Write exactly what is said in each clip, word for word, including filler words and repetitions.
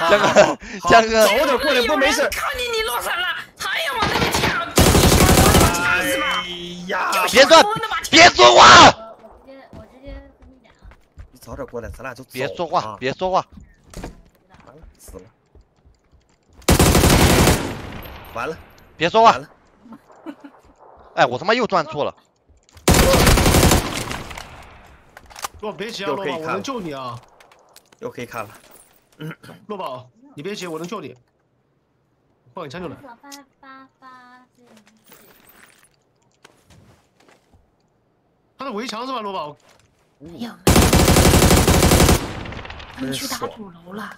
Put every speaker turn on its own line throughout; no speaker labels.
江哥，江哥，
早点过来不没事。
看见你落伞了，还要往那边跳，你喜欢我那把枪是吧？
哎呀，
别说，别说话。
我直接我直接跟你讲，
你早点过来，咱俩就走。
别说话，别说话。
完了，死了。完了，
别说话。哎，我他妈又转错了。
洛别急啊，洛宝，我能救你啊！
又可以看了。
洛宝，你别急，我能救你。换个枪就来。
八八八
他是围墙是吧，洛宝？
没有，他们去打主楼了。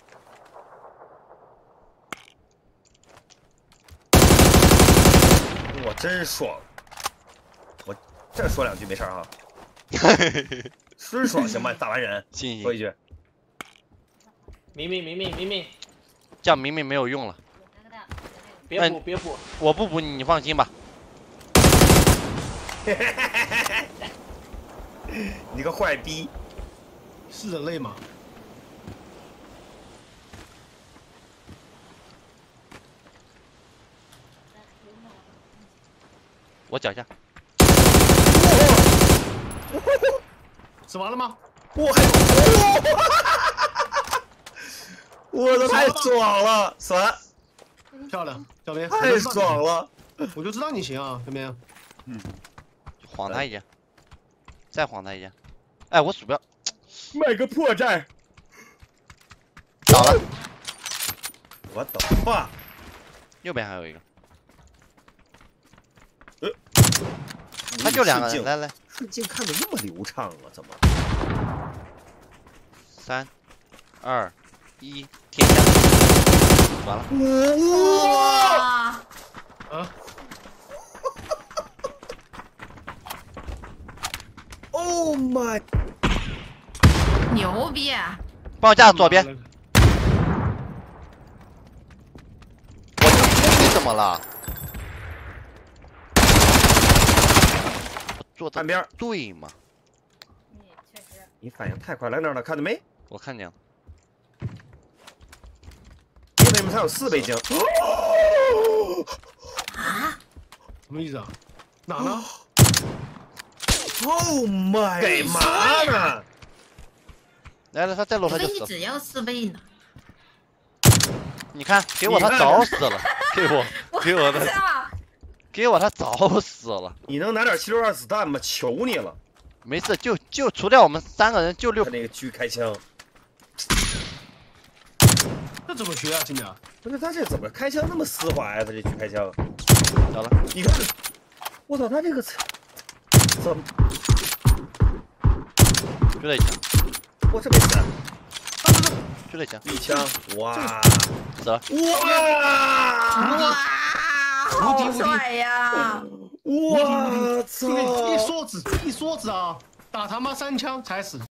我真爽！我这说两句没事啊。真爽，行吧？打完人，
行
说一句。
明明明明明明，
叫明明没有用了。
别补别补，
我不补你，你放心吧。
你个坏逼！
是人类吗？
我脚下。
死完了吗？
我还，我的太爽了，死完，
漂亮，小明，
太爽了，
我就知道你行啊，小明。
嗯，
晃他一下，再晃他一下。哎，我鼠标
卖个破绽，
倒了。
我的妈！
右边还有一个。
呃，
他就两个人，来来。
瞬间看的那么流畅啊，怎么？
三、二、一，天下！完了。
哇！
啊
！Oh my！
牛逼！
帮我架左边。我你怎么了？做
半边
对吗？
确实。
你反应太快，来那儿了，看到没？
我看见了。
为什么他有四倍镜？
啊？
什么意思啊？哪呢
？Oh my！ 干嘛呢？
来来，他再落他就死了。
所以只要四倍呢。
你看，给我他早死了，给我，给我的，给我他早死了。
你能拿点七六二子弹吗？求你了。
没事，就就除掉我们三个人，就六。
他那个狙开枪，
这怎么学啊，金良？
不是他这怎么开枪那么丝滑呀？他这狙开枪，
好了，
你看，我操，他这个怎么？
就这一枪，
我这没死，
就这一枪，
一枪，哇，
死了，
哇，
哇，好帅呀！
我操！
一梭子，一梭子啊，打他妈三枪才死。